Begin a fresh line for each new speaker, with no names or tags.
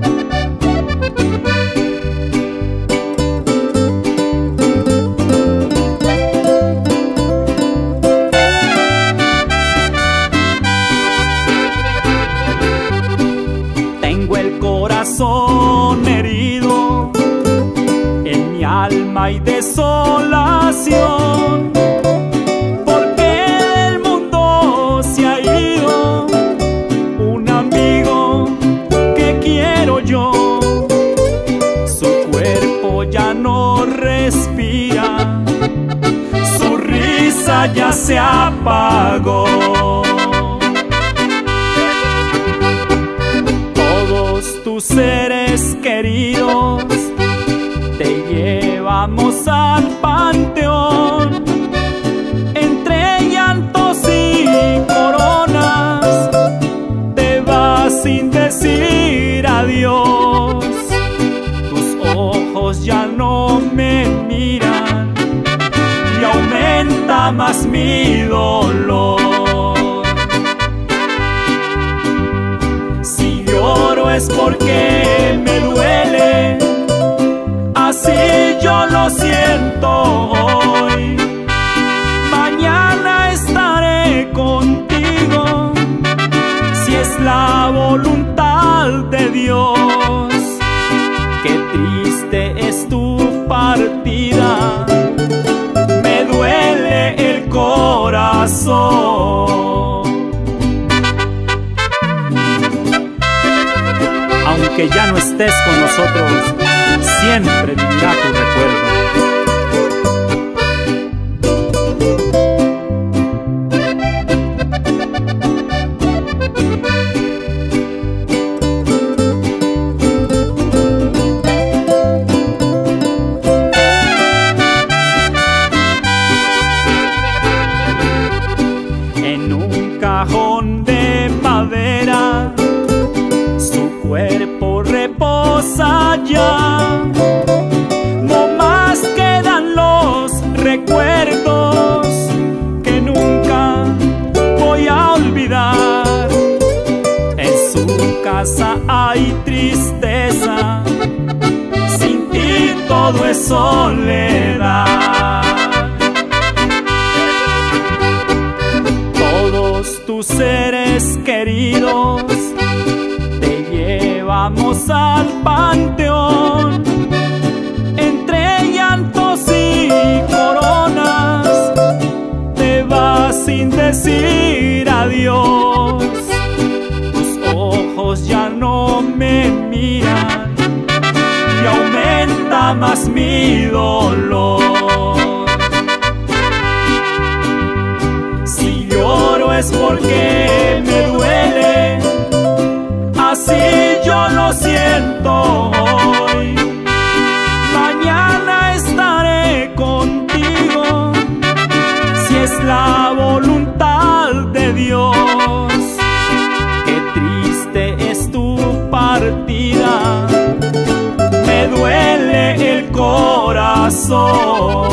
Corazón herido, en mi alma hay desolación, porque del mundo se ha ido un amigo que quiero yo. Su cuerpo ya no respira, su risa ya se apagó. Tus seres queridos te llevamos al panteón, entre llantos y coronas te vas sin decir adiós. Tus ojos ya no me miran y aumenta más mi dolor. Es porque me duele, así yo lo siento hoy. Mañana estaré contigo, si es la voluntad de Dios. Qué triste es tu partida, me duele el corazón. Aunque ya no estés con nosotros, siempre vivirá tu recuerdo. En un cajón de madera cuerpo reposa ya, no más quedan los recuerdos que nunca voy a olvidar. En su casa hay tristeza, sin ti todo es soledad. Todos tus seres queridos vamos al panteón, entre llantos y coronas te vas sin decir adiós. Tus ojos ya no me miran y aumenta más mi dolor. Si lloro es porque me duele, así yo lo siento hoy. Mañana estaré contigo, si es la voluntad de Dios. Qué triste es tu partida, me duele el corazón.